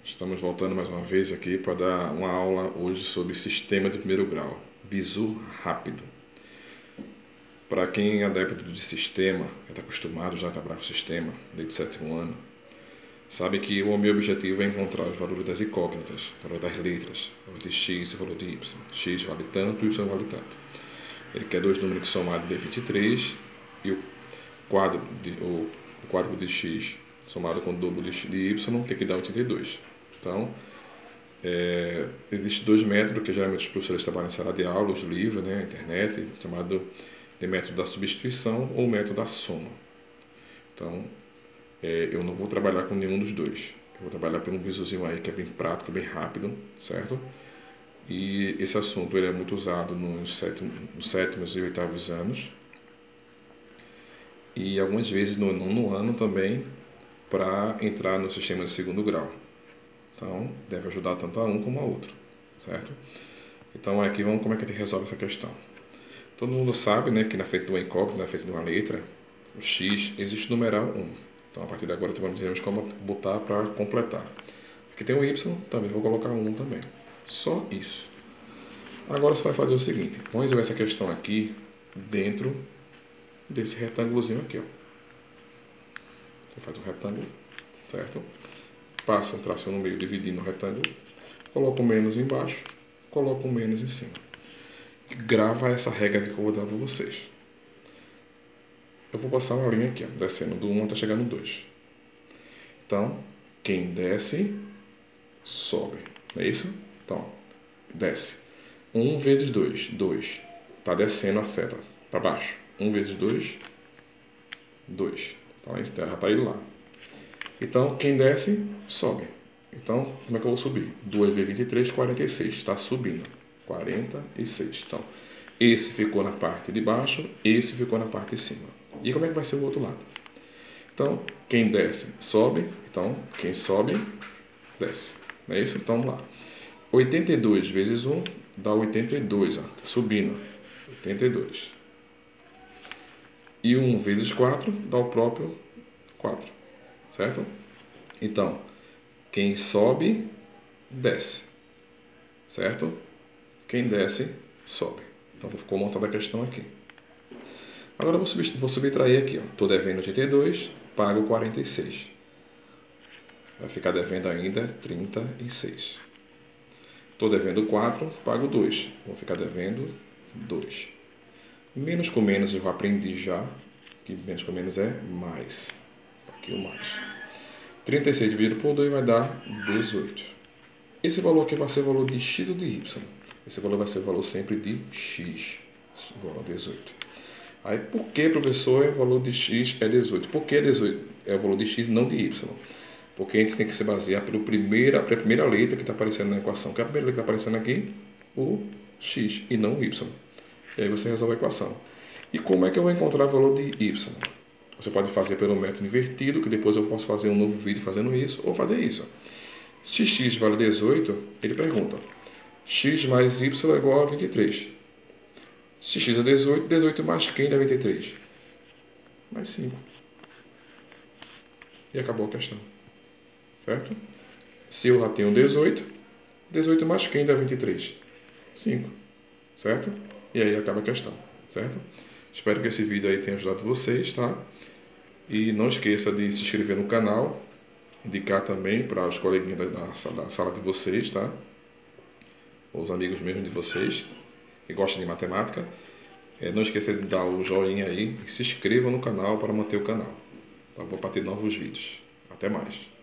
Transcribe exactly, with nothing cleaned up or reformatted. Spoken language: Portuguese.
Estamos voltando mais uma vez aqui para dar uma aula hoje sobre sistema de primeiro grau, bizu rápido. Para quem é adepto de sistema, que está acostumado já a trabalhar com sistema desde o sétimo ano, sabe que o meu objetivo é encontrar os valores das incógnitas, o valor das letras, o valor de x e o valor de y. X vale tanto e y vale tanto. Ele quer dois números que somados dê vinte e três e o quadro de, o, o quadro de x somado com o dobro de, de y tem que dar oitenta e dois. Então, é, existem dois métodos que geralmente os professores trabalham em sala de aula, os livros, né, internet, chamado de método da substituição ou método da soma. Então, é, eu não vou trabalhar com nenhum dos dois. Eu vou trabalhar por um bizuzinho aí que é bem prático, bem rápido, certo? E esse assunto ele é muito usado nos sétimos, nos sétimos e oitavos anos. E algumas vezes no nono ano também, para entrar no sistema de segundo grau. Então, deve ajudar tanto a um como a outro, certo? Então, aqui vamos como é que a gente resolve essa questão. Todo mundo sabe, né, que na frente de uma incógnita, na frente de uma letra, o x, existe o numeral um. Então, a partir de agora, vamos dizer como botar para completar. Aqui tem o y, também vou colocar um também. Só isso. Agora, você vai fazer o seguinte. Vamos resolver essa questão aqui dentro desse retângulozinho aqui, ó. Você faz um retângulo, certo? Passa um traço no meio, dividindo o retângulo. Coloca o menos embaixo, coloca o menos em cima. Grava essa regra aqui que eu vou dar para vocês. Eu vou passar uma linha aqui, ó, descendo do um até chegar no dois. Então, quem desce, sobe. Não é isso? Então, ó, desce. um vezes dois, dois. Está descendo a seta para baixo. um vezes dois, dois. Então, isso já está indo lá. Então, quem desce, sobe. Então, como é que eu vou subir? dois vezes vinte e três, quarenta e seis. Está subindo. quarenta e seis. Então, esse ficou na parte de baixo, esse ficou na parte de cima. E como é que vai ser o outro lado? Então, quem desce, sobe. Então, quem sobe, desce. Não é isso? Então, vamos lá. oitenta e dois vezes um dá oitenta e dois. Ó, tá subindo. oitenta e dois. E um vezes quatro dá o próprio quatro. Certo? Então, quem sobe, desce. Certo? Quem desce, sobe. Então, ficou montada a questão aqui. Agora, eu vou, vou subtrair aqui. Estou devendo oitenta e dois, pago quarenta e seis. Vai ficar devendo ainda trinta e seis. Estou devendo quatro, pago dois. Vou ficar devendo dois. Menos com menos eu aprendi já, que menos com menos é mais. Aqui o mais. trinta e seis dividido por dois vai dar dezoito. Esse valor aqui vai ser o valor de x ou de y? Esse valor vai ser o valor sempre de x. Igual a dezoito. Aí, por que, professor, o valor de x é dezoito? Por que dezoito é o valor de x, não de y? Porque a gente tem que se basear pela primeira, pela primeira letra que está aparecendo na equação. Que é a primeira letra que está aparecendo aqui? O x e não o y. E aí você resolve a equação. E como é que eu vou encontrar o valor de y? Você pode fazer pelo método invertido, que depois eu posso fazer um novo vídeo fazendo isso, ou fazer isso. Se x vale dezoito, ele pergunta, x mais y é igual a vinte e três. Se x é dezoito, dezoito mais quem dá vinte e três? Mais cinco. E acabou a questão. Certo? Se eu já tenho dezoito, dezoito mais quem dá vinte e três? cinco. Certo? E aí acaba a questão. Certo? Espero que esse vídeo aí tenha ajudado vocês, tá? E não esqueça de se inscrever no canal, indicar também para os coleguinhas da, da sala de vocês, tá? Ou os amigos mesmo de vocês que gostam de matemática. É, não esqueça de dar o joinha aí e se inscrevam no canal para manter o canal, tá bom? Para ter novos vídeos. Até mais.